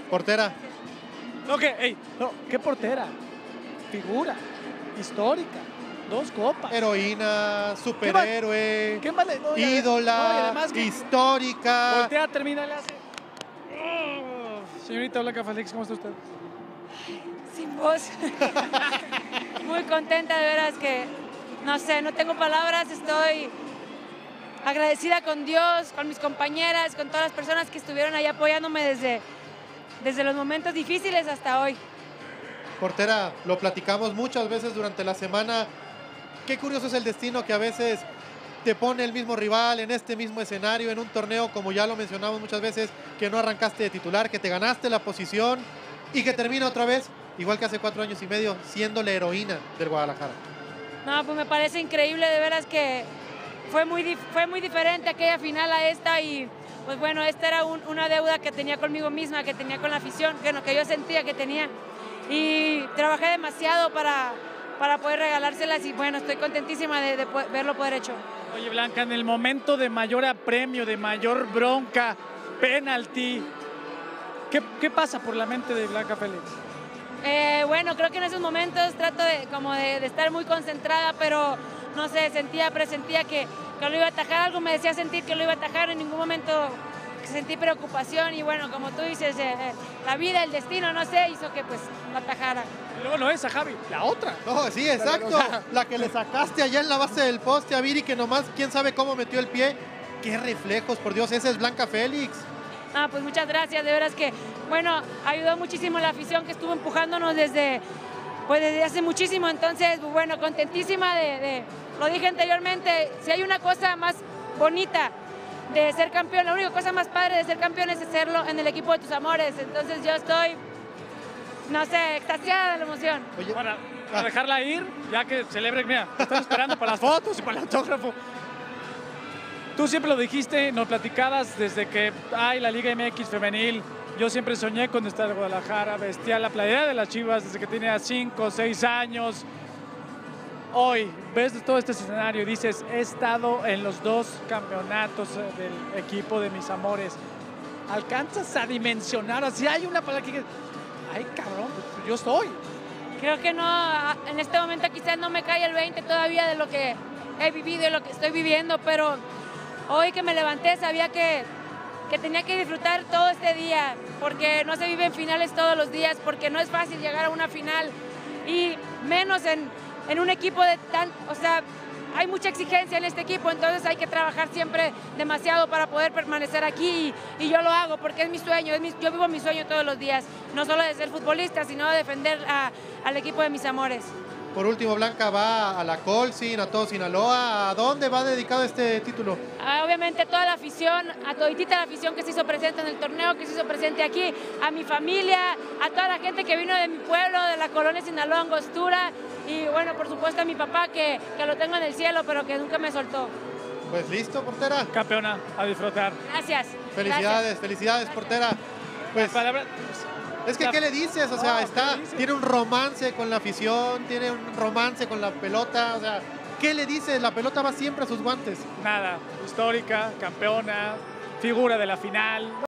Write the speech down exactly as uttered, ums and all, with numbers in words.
Portera. No, que, ey, no, ¿qué portera? Figura, histórica, dos copas. Heroína, superhéroe, ¿Qué más le- no, y ade- ídola, no, y además que- histórica. Voltea, termina, le hace. Oh, señorita Blanca Félix, ¿cómo está usted? Sin voz. Muy contenta, de veras que, no sé, no tengo palabras, estoy agradecida con Dios, con mis compañeras, con todas las personas que estuvieron ahí apoyándome desde, desde los momentos difíciles hasta hoy. Portera, lo platicamos muchas veces durante la semana. Qué curioso es el destino que a veces te pone el mismo rival en este mismo escenario, en un torneo, como ya lo mencionamos muchas veces, que no arrancaste de titular, que te ganaste la posición y que termina otra vez, igual que hace cuatro años y medio, siendo la heroína del Guadalajara. No, pues me parece increíble, de veras que fue muy, dif- fue muy diferente aquella final a esta y pues bueno, esta era un- una deuda que tenía conmigo misma, que tenía con la afición, que, no, que yo sentía que tenía y trabajé demasiado para, para poder regalárselas y bueno, estoy contentísima de, de po- verlo poder hecho. Oye, Blanca, en el momento de mayor apremio, de mayor bronca, penalti, ¿qué, qué pasa por la mente de Blanca Félix? Eh, bueno, creo que en esos momentos trato de, como de, de estar muy concentrada, pero no sé, sentía, presentía que, que lo iba a atajar, algo me decía sentir que lo iba a atajar, en ningún momento sentí preocupación y bueno, como tú dices, eh, eh, la vida, el destino, no sé, hizo que pues lo atajara. Y luego no esa, Javi, la otra. No, sí, exacto. La que le sacaste allá en la base del poste a Viri, que nomás quién sabe cómo metió el pie. Qué reflejos, por Dios, esa es Blanca Félix. Ah, pues muchas gracias, de veras que, bueno, ayudó muchísimo la afición que estuvo empujándonos desde, pues desde hace muchísimo, entonces, bueno, contentísima de, de, lo dije anteriormente, si hay una cosa más bonita de ser campeón, la única cosa más padre de ser campeón es hacerlo en el equipo de tus amores, entonces yo estoy, no sé, extasiada de la emoción. Oye, Para, para dejarla ir, ya que celebre, mira, te están esperando para las fotos y para el autógrafo. Tú siempre lo dijiste, nos platicabas desde que hay la Liga M X femenil. Yo siempre soñé con estar en Guadalajara, vestía la playera de las Chivas desde que tenía cinco o seis años. Hoy ves todo este escenario y dices, he estado en los dos campeonatos del equipo de mis amores. ¿Alcanzas a dimensionar? Así hay una palabra que... Ay, cabrón, pues yo estoy. Creo que no, en este momento quizás no me cae el veinte todavía de lo que he vivido y lo que estoy viviendo, pero hoy que me levanté sabía que, que tenía que disfrutar todo este día, porque no se viven finales todos los días, porque no es fácil llegar a una final y menos en, en un equipo de tan, o sea, hay mucha exigencia en este equipo, entonces hay que trabajar siempre demasiado para poder permanecer aquí y, y yo lo hago porque es mi sueño, es mi, yo vivo mi sueño todos los días, no solo de ser futbolista, sino de defender a, al equipo de mis amores. por último, Blanca va a la Colsin, a todo Sinaloa. ¿A dónde va dedicado este título? Ah, obviamente a toda la afición, a toditita la afición que se hizo presente en el torneo, que se hizo presente aquí, a mi familia, a toda la gente que vino de mi pueblo, de la colonia Sinaloa, Angostura, y bueno, por supuesto a mi papá que, que lo tengo en el cielo, pero que nunca me soltó. Pues listo, portera. Campeona, a disfrutar. Gracias. Felicidades, Gracias. felicidades, Gracias. portera. Pues, Palabra, es que, la- ¿qué le dices? O sea, No, está, ¿qué le dices? tiene un romance con la afición, tiene un romance con la pelota. O sea, ¿qué le dices? La pelota va siempre a sus guantes. nada, histórica, campeona, figura de la final.